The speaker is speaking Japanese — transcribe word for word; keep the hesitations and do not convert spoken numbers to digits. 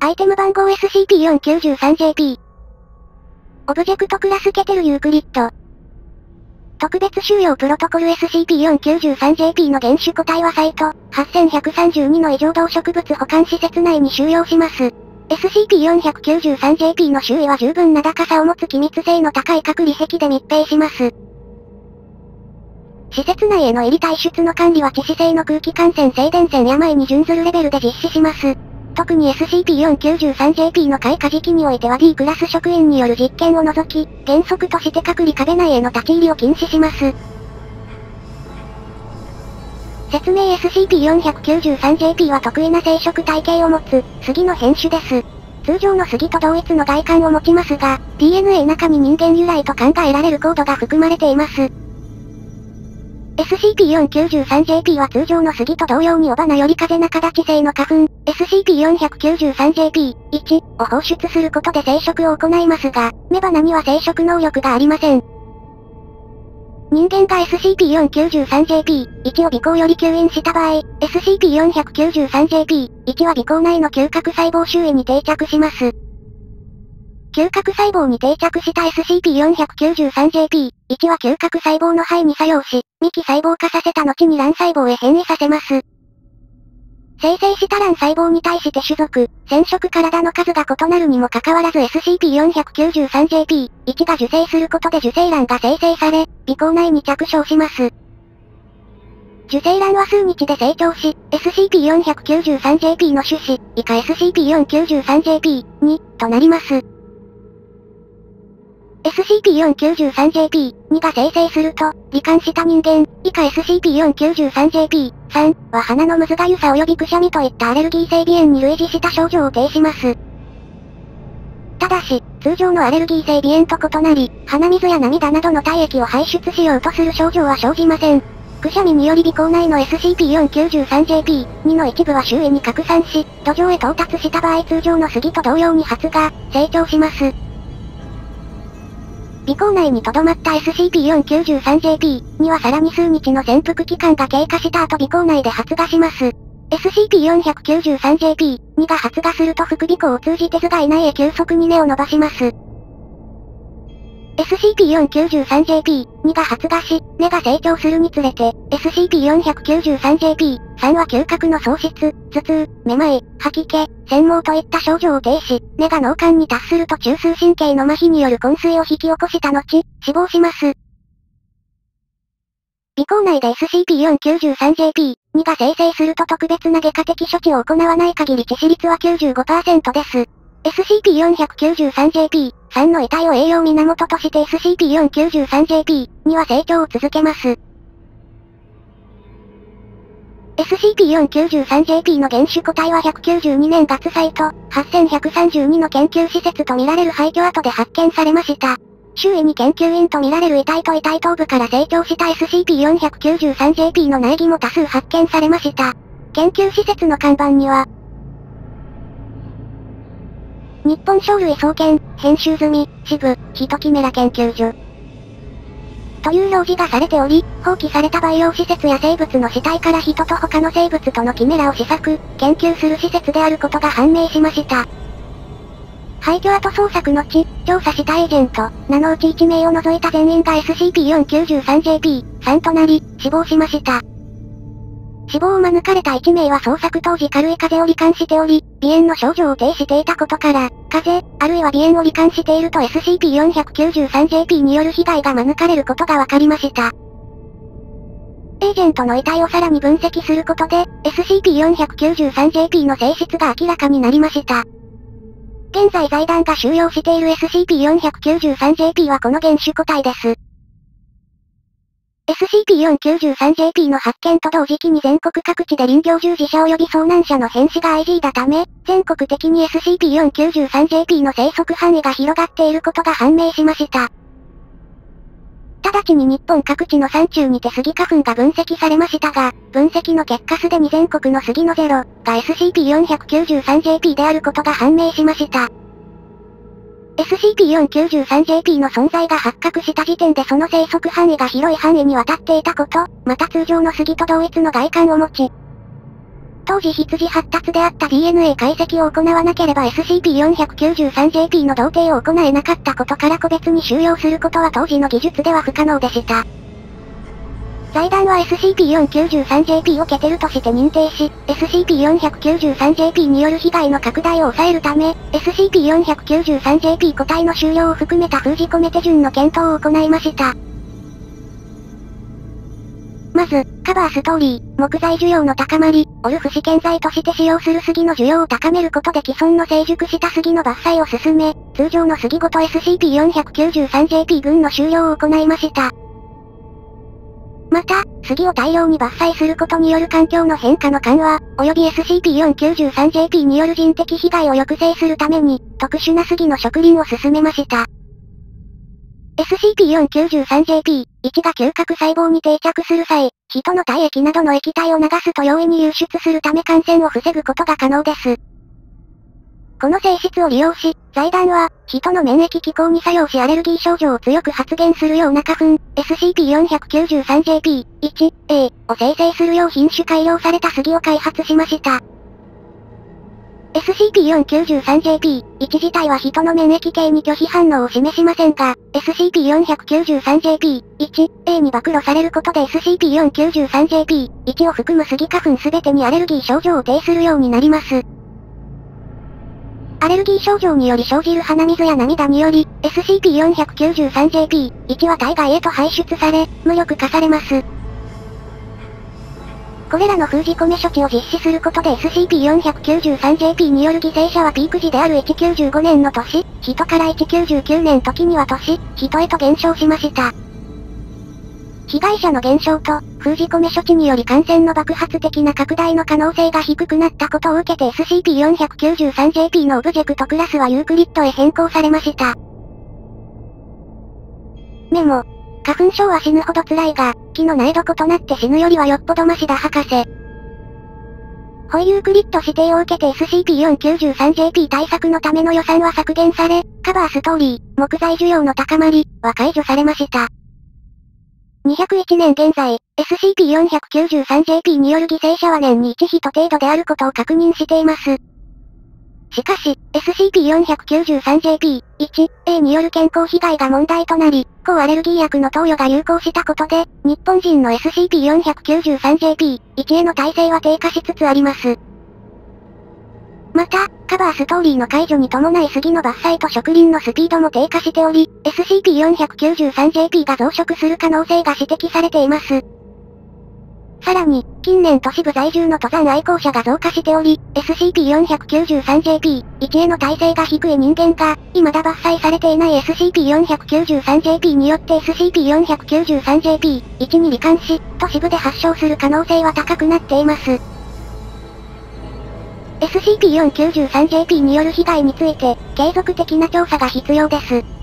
アイテム番号 エスシーピーよんきゅうさんジェーピー。オブジェクトクラスケテルユークリッド。特別収容プロトコル エスシーピーよんきゅうさんジェーピー の原種個体はサイト、はっせんひゃくさんじゅうにの異常動植物保管施設内に収容します。エスシーピーよんきゅうさんジェーピー の周囲は十分な高さを持つ気密性の高い隔離壁で密閉します。施設内への入り退出の管理は致死性の空気感染性伝染病に準ずるレベルで実施します。特に エスシーピーよんきゅうさんジェーピー の開花時期においては D クラス職員による実験を除き、原則として隔離壁内への立ち入りを禁止します。説明 エスシーピーよんきゅうさんジェーピー は得意な生殖体系を持つ、杉の変種です。通常の杉と同一の外観を持ちますが、ディーエヌエー 中に人間由来と考えられるコードが含まれています。エスシーピーよんきゅうさんジェーピー は通常の杉と同様に雄花より風中立ち性の花粉、エスシーピーよんきゅうさんジェーピーいち を放出することで生殖を行いますが、雌花には生殖能力がありません。人間が エスシーピーよんきゅうさんジェーピーいち を鼻孔より吸引した場合、エスシーピーよんきゅうさんジェーピーいち は鼻孔内の嗅覚細胞周囲に定着します。嗅覚細胞に定着した エスシーピーよんきゅうさんジェーピーいち は嗅覚細胞の肺に作用し、幹細胞化させた後に卵細胞へ変異させます。生成した卵細胞に対して種族、染色体の数が異なるにもかかわらず エスシーピーよんきゅうさんジェーピーいち が受精することで受精卵が生成され、鼻孔内に着床します。受精卵は数日で成長し、エスシーピーよんきゅうさんジェーピー の種子、以下 エスシーピーよんきゅうさんジェーピーに となります。エスシーピーよんきゅうさんジェーピーに が生成すると、罹患した人間、以下 エスシーピーよんきゅうさんジェーピーさん は鼻のむずがゆさ及びくしゃみといったアレルギー性鼻炎に類似した症状を呈します。ただし、通常のアレルギー性鼻炎と異なり、鼻水や涙などの体液を排出しようとする症状は生じません。くしゃみにより鼻孔内の エスシーピーよんきゅうさんジェーピーに の一部は周囲に拡散し、土壌へ到達した場合通常の杉と同様に発芽、成長します。鼻孔内に留まった エスシーピーよんきゅうさんジェーピーに はさらに数日の潜伏期間が経過した後鼻孔内で発芽します。エスシーピーよんきゅうさんジェーピーに が発芽すると副鼻孔を通じて頭蓋内へ急速に根を伸ばします。エスシーピーよんきゅうさんジェーピーに が発芽し、根が成長するにつれて、エスシーピーよんきゅうさんジェーピーさん は嗅覚の喪失、頭痛、めまい、吐き気、痙毛といった症状を呈し、根が脳幹に達すると中枢神経の麻痺による昏睡を引き起こした後、死亡します。鼻孔内で エスシーピーよんきゅうさんジェーピーに が生成すると特別な外科的処置を行わない限り致死率は きゅうじゅうごパーセント です。エスシーピーよんきゅうさんジェーピーさん の遺体を栄養源として エスシーピーよんきゅうさんジェーピーに は成長を続けます。エスシーピーよんきゅうさんジェーピー の原種個体はひゃくきゅうじゅうにねん月サイト、はっせんひゃくさんじゅうにの研究施設とみられる廃墟跡で発見されました。周囲に研究員とみられる遺体と遺体頭部から成長した エスシーピーよんきゅうさんジェーピー の苗木も多数発見されました。研究施設の看板には、日本生類総研、編集済み、支部、ヒトキメラ研究所。という表示がされており、放棄された培養施設や生物の死体から人と他の生物とのキメラを試作、研究する施設であることが判明しました。廃墟跡捜索の地、調査したエージェント、名のうちいち名を除いた全員が エスシーピーよんきゅうさんジェーピーさん となり、死亡しました。死亡を免れたいち名は捜索当時軽い風邪を罹患しており、鼻炎の症状を呈していたことから、風邪、あるいは鼻炎を罹患していると エスシーピーよんきゅうさんジェーピー による被害が免れることが分かりました。エージェントの遺体をさらに分析することで、エスシーピーよんきゅうさんジェーピー の性質が明らかになりました。現在財団が収容している エスシーピーよんきゅうさんジェーピー はこの原種個体です。エスシーピーよんきゅうさんジェーピー の発見と同時期に全国各地で林業従事者及び遭難者の変死が相次いだため、全国的に エスシーピーよんきゅうさんジェーピー の生息範囲が広がっていることが判明しました。直ちに日本各地の山中にてスギ花粉が分析されましたが、分析の結果すでに全国のスギのゼロが エスシーピーよんきゅうさんジェーピー であることが判明しました。エスシーピーよんきゅうさんジェーピー の存在が発覚した時点でその生息範囲が広い範囲にわたっていたこと、また通常のスギと同一の外観を持ち、 当時羊発達であった ディーエヌエー 解析を行わなければ エスシーピーよんひゃくきゅうじゅうさんジェーピー の同定を行えなかったことから個別に収容することは当時の技術では不可能でした。財団は エスシーピーよんひゃくきゅうじゅうさんジェーピー をケテルとして認定し、エスシーピーよんひゃくきゅうじゅうさんジェーピー による被害の拡大を抑えるため、エスシーピーよんひゃくきゅうじゅうさんジェーピー 個体の終了を含めた封じ込め手順の検討を行いました。まず、カバーストーリー、木材需要の高まり、オルフ試験材として使用する杉の需要を高めることで既存の成熟した杉の伐採を進め、通常の杉ごと エスシーピーよんひゃくきゅうじゅうさんジェーピー 群の終了を行いました。また、杉を大量に伐採することによる環境の変化の緩和、及び エスシーピーよんひゃくきゅうじゅうさんジェーピー による人的被害を抑制するために、特殊な杉の植林を進めました。エスシーピーよんひゃくきゅうじゅうさんジェーピーいち が嗅覚細胞に定着する際、人の体液などの液体を流すと容易に流出するため感染を防ぐことが可能です。この性質を利用し、財団は、人の免疫機構に作用しアレルギー症状を強く発現するような花粉、エスシーピーよんひゃくきゅうじゅうさんジェーピーいちエー を生成するよう品種改良された杉を開発しました。エスシーピーよんひゃくきゅうじゅうさんジェーピーいち 自体は人の免疫系に拒否反応を示しませんが、エスシーピーよんひゃくきゅうじゅうさんジェーピーいちエー に暴露されることで エスシーピーよんひゃくきゅうじゅうさんジェーピーいち を含む杉花粉すべてにアレルギー症状を呈するようになります。アレルギー症状により生じる鼻水や涙により、エスシーピーよんひゃくきゅうじゅうさんジェーピーいち は体外へと排出され、無力化されます。これらの封じ込め処置を実施することで エスシーピーよんひゃくきゅうじゅうさんジェーピー による犠牲者はピーク時であるせんきゅうじゅうごねんの年、人からせんきゅうじゅうきゅうねん時には年、人へと減少しました。被害者の減少と、封じ込め処置により感染の爆発的な拡大の可能性が低くなったことを受けて エスシーピーよんひゃくきゅうじゅうさんジェーピー のオブジェクトクラスはユークリッドへ変更されました。メモ。花粉症は死ぬほど辛いが、木の苗床となって死ぬよりはよっぽどマシだ博士。ホイユークリッド指定を受けて エスシーピーよんひゃくきゅうじゅうさんジェーピー 対策のための予算は削減され、カバーストーリー、木材需要の高まり、は解除されました。にひゃくいちねん現在、エスシーピーよんひゃくきゅうじゅうさんジェーピー による犠牲者は年にいち人程度であることを確認しています。しかし、エスシーピーよんひゃくきゅうじゅうさんジェーピーいちエー による健康被害が問題となり、抗アレルギー薬の投与が有効したことで、日本人の エスシーピーよんひゃくきゅうじゅうさんジェーピーいち への耐性は低下しつつあります。また、カバーストーリーの解除に伴い杉の伐採と植林のスピードも低下しており、エスシーピーよんひゃくきゅうじゅうさんジェーピー が増殖する可能性が指摘されています。さらに、近年都市部在住の登山愛好者が増加しており、エスシーピーよんひゃくきゅうじゅうさんジェーピーいち への耐性が低い人間が、未だ伐採されていない エスシーピーよんひゃくきゅうじゅうさんジェーピー によって エスシーピーよんひゃくきゅうじゅうさんジェーピーいち に罹患し、都市部で発症する可能性は高くなっています。エスシーピーよんひゃくきゅうじゅうさんジェーピー による被害について、継続的な調査が必要です。